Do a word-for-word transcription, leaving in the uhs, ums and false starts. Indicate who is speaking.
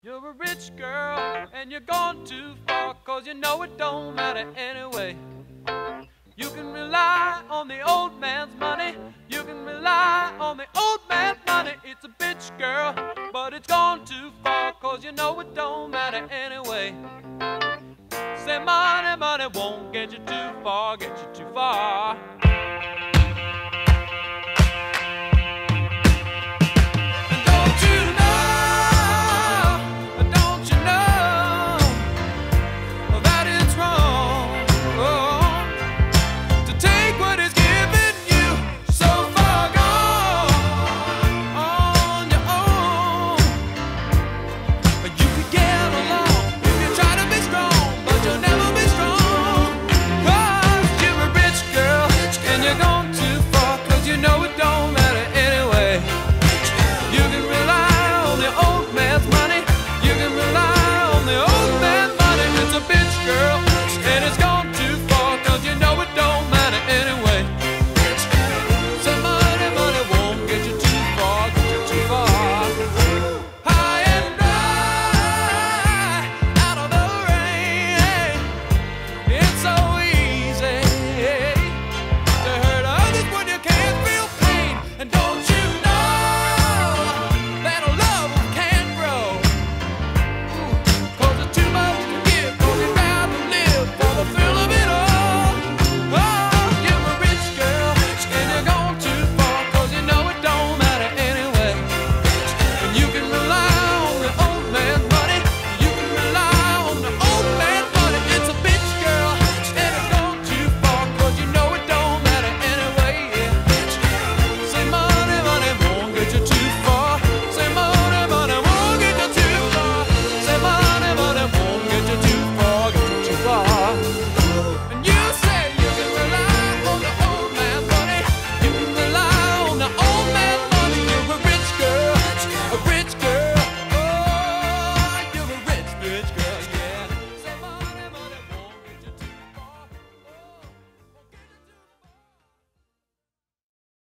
Speaker 1: You're a rich girl and you're gone too far, 'cause you know it don't matter anyway. You can rely on the old man's money. You can rely on the old man's money. It's a bitch, girl, but it's gone too far, 'cause you know it don't matter anyway. Say money, money won't get you too far, get you too far.